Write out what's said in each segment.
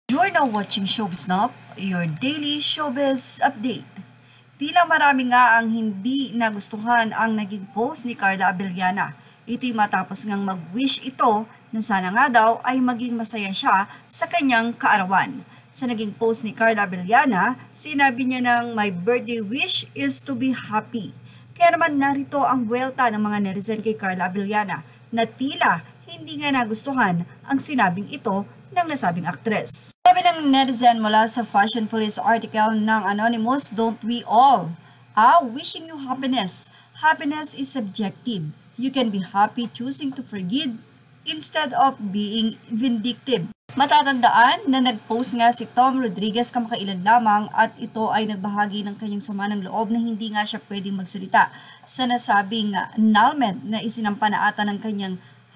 You're now watching Showbiz Now, your daily showbiz update. Tila marami nga ang hindi nagustuhan ang naging post ni Carla Abellana. Ito'y matapos ngang mag-wish ito na sana nga daw ay maging masaya siya sa kanyang kaarawan. Sa naging post ni Carla Abellana, sinabi niya ng my birthday wish is to be happy. Kaya naman narito ang buwelta ng mga netizen kay Carla Abellana na tila hindi nga nagustuhan ang sinabing ito ng nasabing aktres. Sabi ng netizen mula sa Fashion Police article ng Anonymous, don't we all? Wishing you happiness. Happiness is subjective. You can be happy choosing to forgive instead of being vindictive. Matatandaan na nag-post nga si Tom Rodriguez kamakailan lamang at ito ay nagbahagi ng kanyang sama ng loob na hindi nga siya pwedeng magsalita sa nasabing annulment na isinampa na ata ng kanyang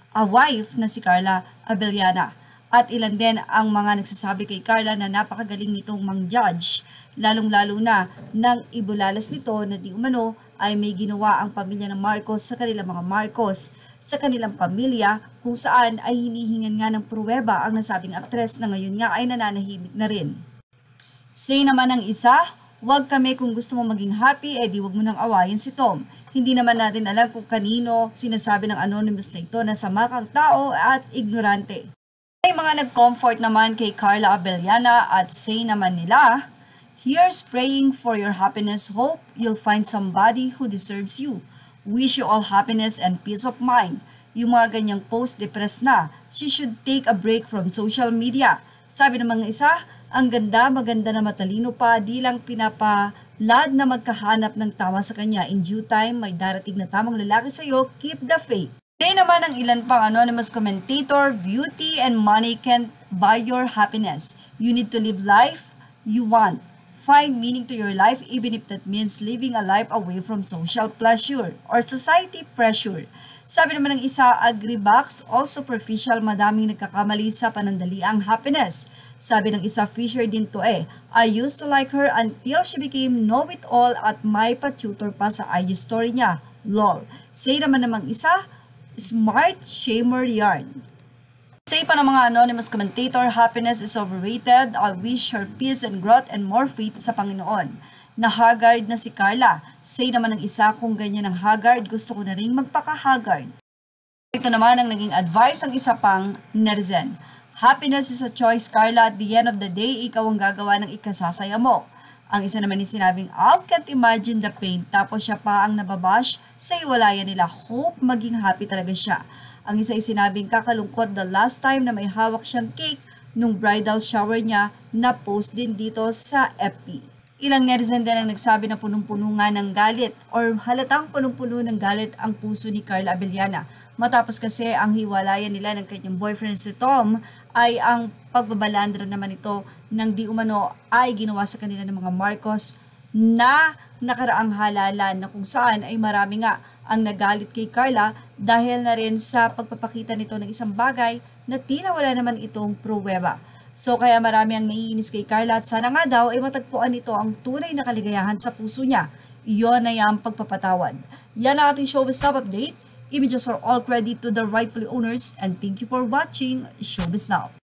wife na si Carla Abellana. At ilan din ang mga nagsasabi kay Carla na napakagaling nitong mang-judge, lalong-lalo na nang ibulalas nito na di umano ay may ginawa ang pamilya ng Marcos sa kanilang mga Marcos, sa kanilang pamilya kung saan ay hinihingan nga ng pruweba ang nasabing aktres na ngayon nga ay nananahimik na rin. Say naman ng isa, wag kami kung gusto mo maging happy, di wag mo nang awayin si Tom. Hindi naman natin alam kung kanino sinasabi ng anonymous na ito na sama kang tao at ignorante. May mga nag-comfort naman kay Carla Abellana at say naman nila, here's praying for your happiness, hope you'll find somebody who deserves you. Wish you all happiness and peace of mind. Yung mga ganyang post depressed na, she should take a break from social media. Sabi ng mga isa, ang ganda, maganda na matalino pa, di lang pinapalad na magkahanap ng tama sa kanya. In due time, may darating na tamang lalaki sa'yo, keep the faith. Say naman ng ilan pang anonymous commentator, beauty and money can't buy your happiness. You need to live life you want. Find meaning to your life even if that means living a life away from social pleasure or society pressure. Sabi naman ng isa, agree-box, all superficial, madaming nagkakamali sa panandaliang happiness. Sabi ng isa, Fisher din to I used to like her until she became know-it-all at may pa-tutor pa sa IG story niya. Lol. Say naman namang isa, smart shamer yarn. Say pa ng mga anonymous commentator, happiness is overrated. I wish her peace and growth and more faith sa Panginoon. Na-haggard na si Carla. Say naman ng isa, kung ganyan ang haggard, gusto ko na rin magpaka-haggard. Ito naman ang naging advice ng isa pang netizen. Happiness is a choice, Carla. At the end of the day, ikaw ang gagawa ng ikasasaya mo. Ang isa naman ni sinabing, I can't imagine the pain. Tapos siya pa ang nababash sa iwalayan nila. Hope maging happy talaga siya. Ang isa ay sinabing kakalungkot the last time na may hawak siyang cake nung bridal shower niya na post din dito sa FB. Ilang netizen din ang nagsabi na punong-puno nga ng galit or halatang punong-puno ng galit ang puso ni Carla Abellana. Matapos kasi ang hiwalayan nila ng kanyang boyfriend si Tom ay ang pagbabalandra naman ito ng di umano ay ginawa sa kanila ng mga Marcos na nakaraang halalan na kung saan ay marami nga ang nagalit kay Carla dahil na rin sa pagpapakita nito ng isang bagay na tila wala naman itong pruweba. So kaya marami ang naiinis kay Carla at sana nga daw ay matagpuan nito ang tunay na kaligayahan sa puso niya. Iyon ay ang pagpapatawad. Yan ang ating Showbiz Now update. Images are all credit to the rightful owners and thank you for watching Showbiz Now.